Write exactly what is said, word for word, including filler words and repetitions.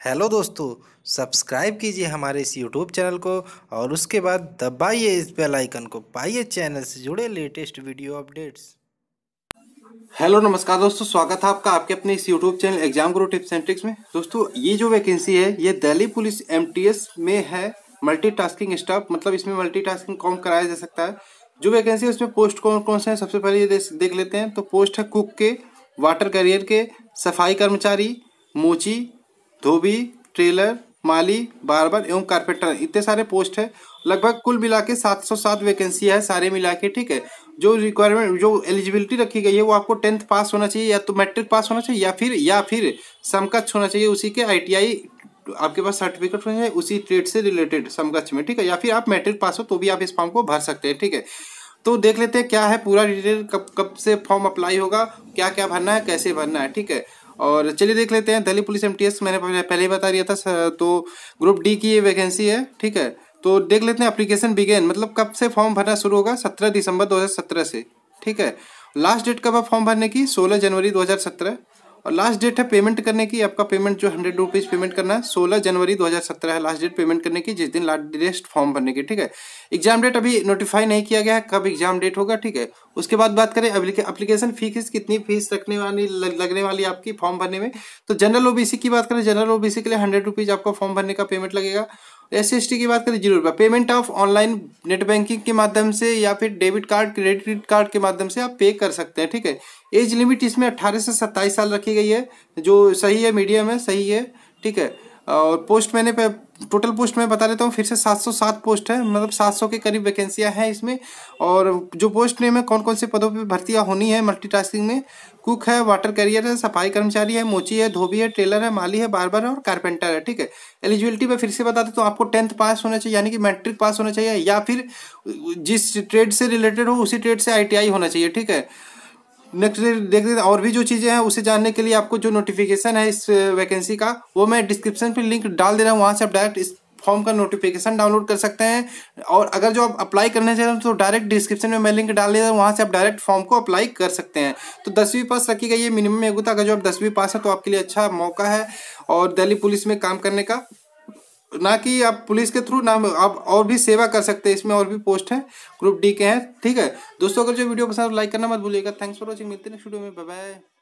Hello दोस्तों, subscribe कीजिए हमारे इस यूट्यूब चैनल को और उसके बाद दबाइए इस बेल आइकन को। पाइए चैनल से जुड़े लेटेस्ट वीडियो अपडेट्स। हेलो नमस्कार दोस्तों, स्वागत है आपका आपके अपने इस YouTube channel exam guru tips and tricks में। दोस्तों ये जो वैकेंसी है ये दिल्ली पुलिस एमटीएस में है। मल्टीटास्किंग स्टाफ, मतलब इसमें मल्टीटास्किंग काम कराया जा सकता है। जो वैकेंसी है उसमें पोस्ट कौन कौन से हैं सबसे पहले ये देख लेते हैं। तो पोस्ट है कुक के, वाटर कैरियर के, सफाई कर्मचारी, मोची, धोबी, ट्रेलर, माली, बार्बर एवं कारपेंटर। इतने सारे पोस्ट है। लगभग कुल मिला के सात सौ सात वैकेंसी है सारे मिला के। ठीक है, जो रिक्वायरमेंट जो एलिजिबिलिटी रखी गई है वो आपको टेंथ पास होना चाहिए, या तो मैट्रिक पास होना चाहिए, या फिर या फिर समकक्ष होना चाहिए उसी के आईटीआई आपके पास सर्टिफिकेट होना चाहिए उसी ट्रेड से रिलेटेड समकक्ष में। ठीक है, या फिर आप मैट्रिक पास हो तो भी आप इस फॉर्म को भर सकते हैं। ठीक है, तो देख लेते हैं क्या है पूरा डिटेल, कब कब से फॉर्म अप्लाई होगा, क्या क्या भरना है, कैसे भरना है। ठीक है, और चलिए देख लेते हैं। दिल्ली पुलिस एमटीएस मैंने पहले ही बता दिया था, तो ग्रुप डी की ये वैकेंसी है। ठीक है, तो देख लेते हैं एप्लीकेशन बिगेन, मतलब कब से फॉर्म भरना शुरू होगा। सत्रह दिसंबर दो हज़ार सत्रह से। ठीक है, लास्ट डेट कब है फॉर्म भरने की, सोलह जनवरी दो हज़ार सत्रह। और लास्ट डेट है पेमेंट करने की, आपका पेमेंट जो हंड्रेड रुपीज़ पेमेंट करना है, सोलह जनवरी दो हज़ार सत्रह है लास्ट डेट पेमेंट करने की, जिस दिन लास्ट फॉर्म भरने की। ठीक है, एग्जाम डेट अभी नोटिफाई नहीं किया गया है कब एग्जाम डेट होगा। ठीक है, उसके बाद बात करें एप्लीकेशन फीस, कितनी फीस रखने वाली लगने वाली आपकी फॉर्म भरने में। तो जनरल ओबीसी की बात करें, जनरल ओबीसी के लिए हंड्रेड रुपीज़ आपका फॉर्म भरने का पेमेंट लगेगा। एस सी एस टी की बात करें जीरो रुपये। Payment of online net banking के माध्यम से या फिर डेबिट कार्ड क्रेडिट कार्ड के माध्यम से आप पे कर सकते हैं। ठीक है, एज लिमिट इसमें अट्ठारह से सत्ताईस साल रखी गई है, जो सही है, मीडियम है, सही है। ठीक है, और पोस्ट मैंने पे टोटल पोस्ट मैं बता देता हूँ फिर से, सात सौ सात पोस्ट है, मतलब सात सौ के करीब वैकेंसियाँ हैं इसमें। और जो पोस्ट नेम है कौन कौन से पदों पे भर्तियाँ होनी है मल्टीटास्किंग में, कुक है, वाटर कैरियर है, सफाई कर्मचारी है, मोची है, धोबी है, टेलर है, माली है, बार्बर है और कारपेंटर है। ठीक है, एलिजिबिलिटी में फिर से बता दें तो आपको टेंथ पास होना चाहिए, यानी कि मैट्रिक पास होना चाहिए, या फिर जिस ट्रेड से रिलेटेड हो उसी ट्रेड से आईटीआई होना चाहिए। ठीक है, नेक्स्ट देख लेते हैं और भी जो चीज़ें हैं उसे जानने के लिए आपको जो नोटिफिकेशन है इस वैकेंसी का वो मैं डिस्क्रिप्शन पे लिंक डाल दे रहा हूँ, वहाँ से आप डायरेक्ट इस फॉर्म का नोटिफिकेशन डाउनलोड कर सकते हैं। और अगर जो आप अप्लाई करने चाह रहे हैं तो डायरेक्ट डिस्क्रिप्शन में मैं लिंक डाल दे रहा हूँ, वहाँ से आप डायरेक्ट फॉर्म को अप्लाई कर सकते हैं। तो दसवीं पास रखी गई है मिनिमम योग्यता, अगर जो आप दसवीं पास है तो आपके लिए अच्छा मौका है और दिल्ली पुलिस में काम करने का। ना कि आप पुलिस के थ्रू ना, आप और भी सेवा कर सकते हैं, इसमें और भी पोस्ट है, ग्रुप डी के हैं। ठीक है दोस्तों, अगर जो वीडियो पसंद है लाइक करना मत भूलिएगा। थैंक्स फॉर वॉचिंग, मिलते हैं नेक्स्ट वीडियो में, बाय बाय।